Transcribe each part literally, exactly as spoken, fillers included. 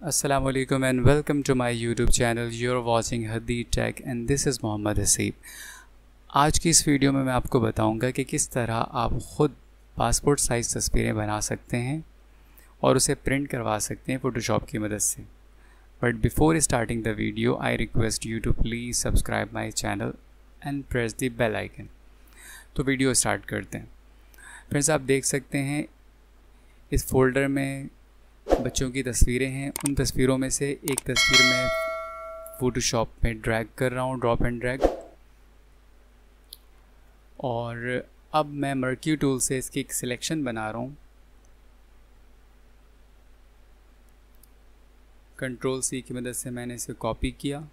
Assalamu alaikum and welcome to my YouTube channel. You're watching Hadeer Tech and this is Mohammad Haseeb. आज की इस video में मैं आपको बताऊंगा कि किस तरह आप ख़ुद पासपोर्ट साइज़ तस्वीरें बना सकते हैं और उसे प्रिंट करवा सकते हैं फ़ोटोशॉप की मदद से। But before starting the video I request you to please subscribe my channel and press the bell icon. तो वीडियो स्टार्ट करते हैं। फ्रेंड्स, आप देख सकते हैं इस फोल्डर में बच्चों की तस्वीरें हैं। उन तस्वीरों में से एक तस्वीर मैं फ़ोटोशॉप में ड्रैग कर रहा हूँ, ड्रॉप एंड ड्रैग। और अब मैं मर्क्यू टूल से इसकी एक सिलेक्शन बना रहा हूँ। कंट्रोल सी की मदद से मैंने इसे कॉपी किया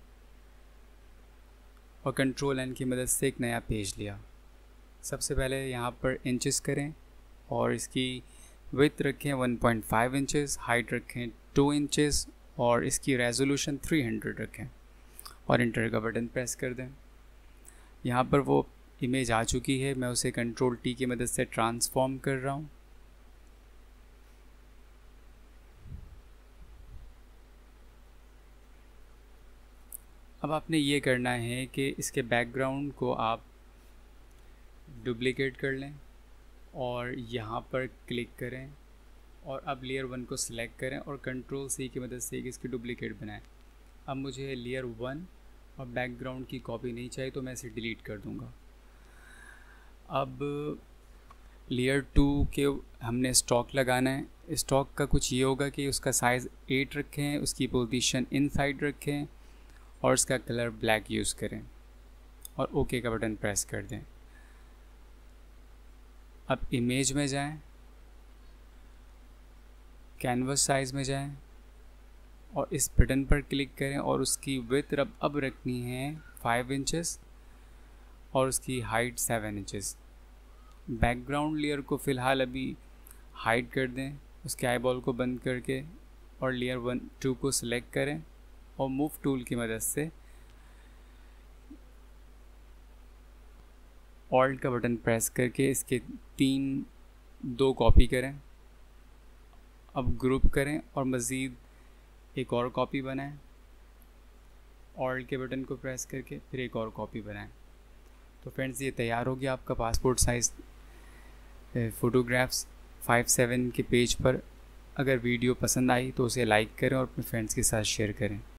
और कंट्रोल एन की मदद से एक नया पेज लिया। सबसे पहले यहाँ पर इंचेस करें और इसकी विड्थ रखें one point five inches, height रखें टू इंचेस और इसकी रेजोल्यूशन थ्री हंड्रेड रखें और इंटर का बटन प्रेस कर दें। यहाँ पर वो इमेज आ चुकी है, मैं उसे कंट्रोल टी की मदद से ट्रांसफॉर्म कर रहा हूँ। अब आपने ये करना है कि इसके बैकग्राउंड को आप डुप्लिकेट कर लें और यहाँ पर क्लिक करें और अब लेयर वन को सिलेक्ट करें और कंट्रोल सी की मदद से इसकी डुप्लिकेट बनाएं। अब मुझे लेयर वन और बैकग्राउंड की कॉपी नहीं चाहिए तो मैं इसे डिलीट कर दूँगा। अब लेयर टू के हमने स्टॉक लगाना है। स्टॉक का कुछ ये होगा कि उसका साइज़ एट रखें, उसकी पोजीशन इनसाइड रखें और उसका कलर ब्लैक यूज़ करें और ओके का बटन प्रेस कर दें। अब इमेज में जाएं, कैनवस साइज़ में जाएं और इस बटन पर क्लिक करें और उसकी विड्थ अब अब रखनी है फाइव इंचेस और उसकी height seven inches. Background layer को फ़िलहाल अभी हाइड कर दें, उसके आई बॉल को बंद करके और लेयर वन टू को सिलेक्ट करें और मूव टूल की मदद से ऑल्ट का बटन प्रेस करके इसके तीन दो कॉपी करें। अब ग्रुप करें और मज़ीद एक और कॉपी बनाएं। ऑल्ट के बटन को प्रेस करके फिर एक और कॉपी बनाएं। तो फ्रेंड्स, ये तैयार हो गया आपका passport size photographs five seven के पेज पर। अगर वीडियो पसंद आई तो उसे लाइक करें और अपने फ्रेंड्स के साथ शेयर करें।